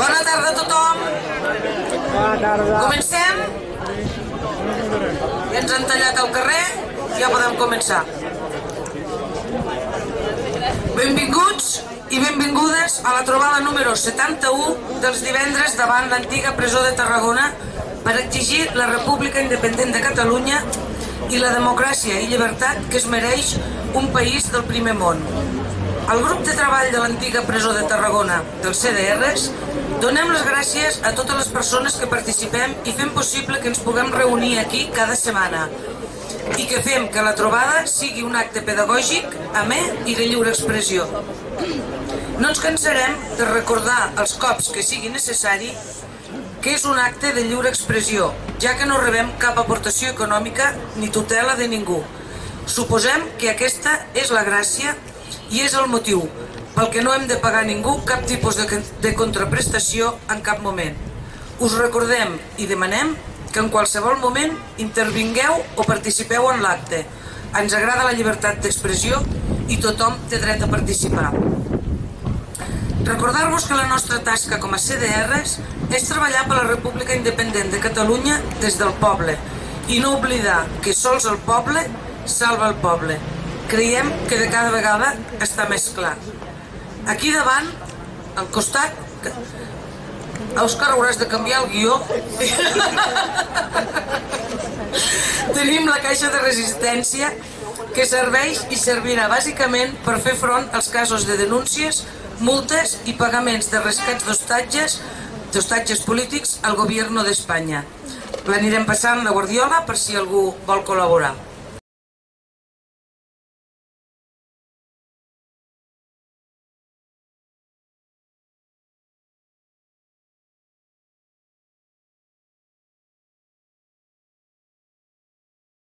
Bona tarda a tothom. Bona tarda. Comencem? Ja ens han tallat al carrer, ja podem començar. Benvinguts i benvingudes a la trobada número 71 dels divendres davant l'antiga presó de Tarragona per exigir la República Independent de Catalunya i la democràcia i llibertat que es mereix un país del primer món. Al grup de treball de l'antiga presó de Tarragona, dels CDRs, donem les gràcies a totes les persones que participem i fem possible que ens puguem reunir aquí cada setmana i que fem que la trobada sigui un acte pedagògic, amè i de lliure expressió. No ens cansarem de recordar els cops que sigui necessari que és un acte de lliure expressió, ja que no rebem cap aportació econòmica ni tutela de ningú. Suposem que aquesta és la gràcia i és el motiu pel que no hem de pagar a ningú cap tipus de contraprestació en cap moment. Us recordem i demanem que en qualsevol moment intervingueu o participeu en l'acte. Ens agrada la llibertat d'expressió i tothom té dret a participar. Recordar-vos que la nostra tasca com a CDRs és treballar per la República Independent de Catalunya des del poble i no oblidar que sols el poble salva el poble. Creiem que de cada vegada està més clar. Aquí davant, al costat... Òscar, hauràs de canviar el guió. Tenim la caixa de resistència que serveix i servirà bàsicament per fer front als casos de denúncies, multes i pagaments de rescats d'hostatges polítics al Gobierno d'Espanya. L'anirem passant la guardiola per si algú vol col·laborar.